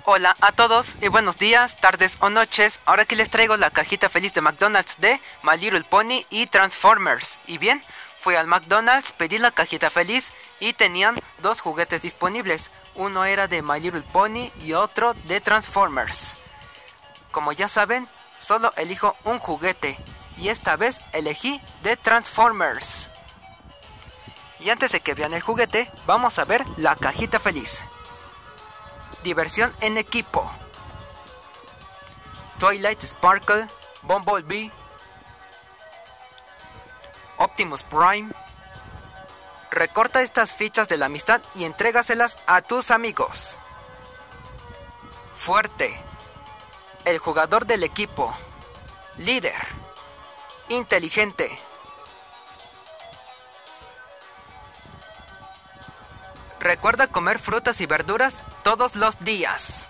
Hola a todos y buenos días, tardes o noches. Ahora aquí les traigo la cajita feliz de McDonald's de My Little Pony y Transformers. Y bien, fui al McDonald's, pedí la cajita feliz y tenían dos juguetes disponibles. Uno era de My Little Pony y otro de Transformers. Como ya saben, solo elijo un juguete y esta vez elegí de Transformers. Y antes de que vean el juguete, vamos a ver la cajita feliz. Diversión en equipo. Twilight Sparkle, Bumblebee, Optimus Prime. Recorta estas fichas de la amistad y entrégaselas a tus amigos. Fuerte. El jugador del equipo. Líder. Inteligente. Recuerda comer frutas y verduras todos los días.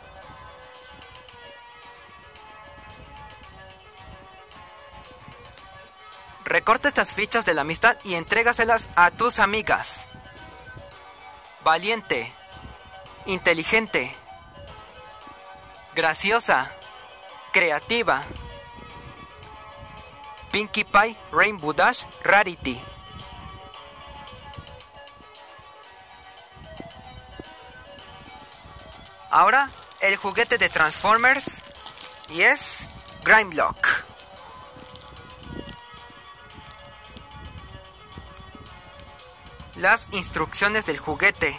Recorta estas fichas de la amistad y entrégaselas a tus amigas. Valiente. Inteligente. Graciosa. Creativa. Pinkie Pie Rainbow Dash Rarity. Ahora el juguete de Transformers y es Grimlock. Las instrucciones del juguete.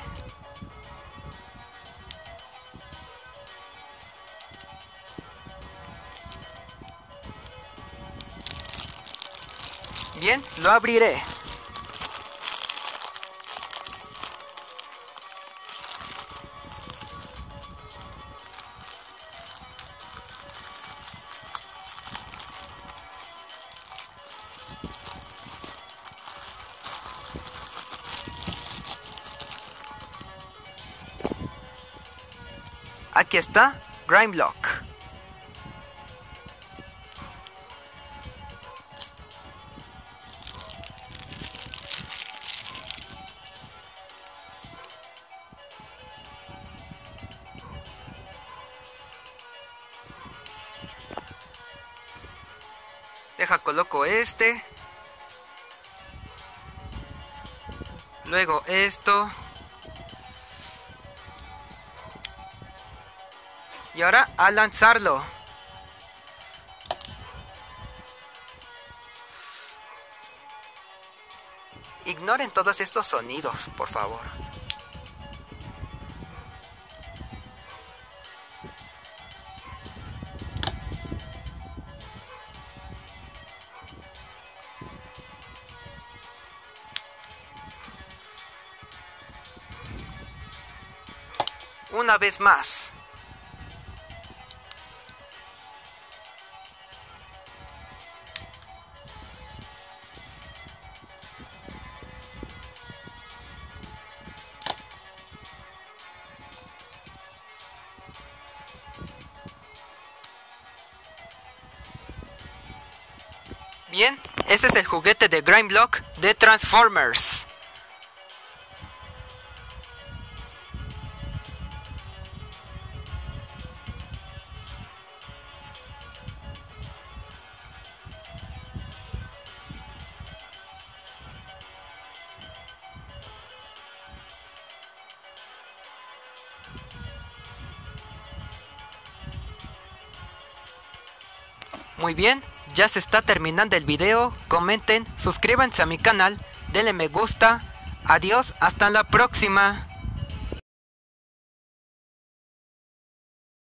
Bien, lo abriré. Aquí está Grimlock. Coloco este. Luego esto. Y ahora a lanzarlo. Ignoren todos estos sonidos, por favor. Una vez más. Bien, ese es el juguete de Grimlock de Transformers. Muy bien, ya se está terminando el video. Comenten, suscríbanse a mi canal, denle me gusta. Adiós, hasta la próxima.